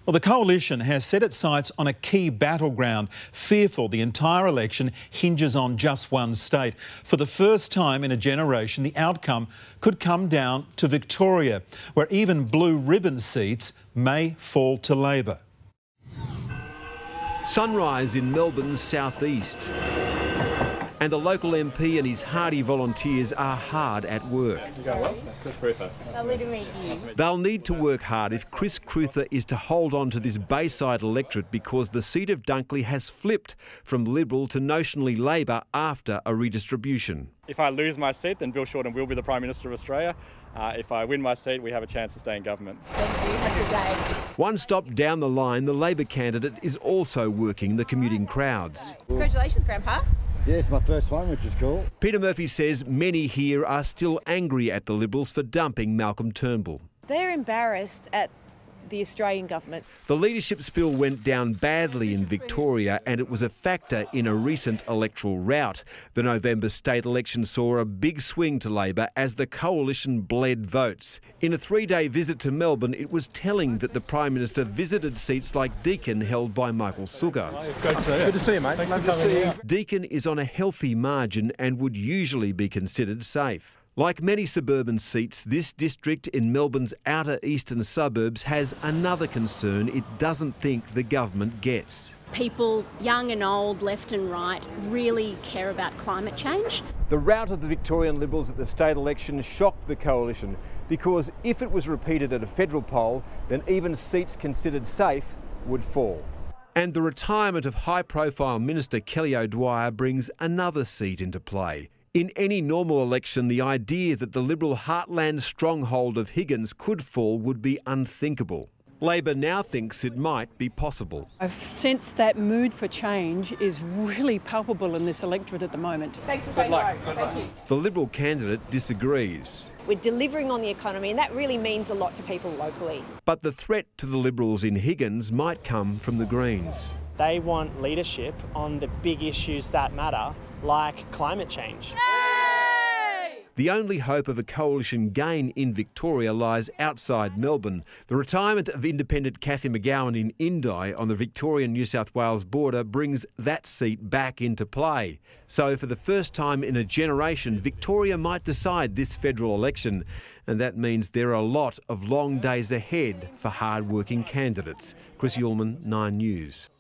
Well, the coalition has set its sights on a key battleground, fearful the entire election hinges on just one state. For the first time in a generation, the outcome could come down to Victoria, where even blue ribbon seats may fall to Labor. Sunrise in Melbourne's southeast. And the local MP and his hardy volunteers are hard at work. They'll need to work hard if Chris Cruther is to hold on to this Bayside electorate, because the seat of Dunkley has flipped from Liberal to notionally Labor after a redistribution. If I lose my seat, then Bill Shorten will be the Prime Minister of Australia. If I win my seat, we have a chance to stay in government. Thank you. Have a good day. One stop down the line, the Labor candidate is also working the commuting crowds. Congratulations, Grandpa. Yeah, it's my first one, which is cool. Peter Murphy says many here are still angry at the Liberals for dumping Malcolm Turnbull. They're embarrassed at the Australian government. The leadership spill went down badly in Victoria, and it was a factor in a recent electoral rout. The November state election saw a big swing to Labor as the coalition bled votes. In a 3-day visit to Melbourne, it was telling that the Prime Minister visited seats like Deakin, held by Michael Sugar. Good to see you, mate. Thanks for coming in. Deakin is on a healthy margin and would usually be considered safe. Like many suburban seats, this district in Melbourne's outer eastern suburbs has another concern it doesn't think the government gets. People, young and old, left and right, really care about climate change. The rout of the Victorian Liberals at the state election shocked the coalition, because if it was repeated at a federal poll, then even seats considered safe would fall. And the retirement of high-profile Minister Kelly O'Dwyer brings another seat into play. In any normal election, the idea that the Liberal heartland stronghold of Higgins could fall would be unthinkable. Labor now thinks it might be possible. I've sensed that mood for change is really palpable in this electorate at the moment. Thanks for saying no. Thank you. The Liberal candidate disagrees. We're delivering on the economy, and that really means a lot to people locally. But the threat to the Liberals in Higgins might come from the Greens. They want leadership on the big issues that matter, like climate change. The only hope of a coalition gain in Victoria lies outside Melbourne. The retirement of independent Cathy McGowan in Indi on the Victorian-New South Wales border brings that seat back into play. So for the first time in a generation, Victoria might decide this federal election, and that means there are a lot of long days ahead for hard-working candidates. Chris Ullman, 9 News.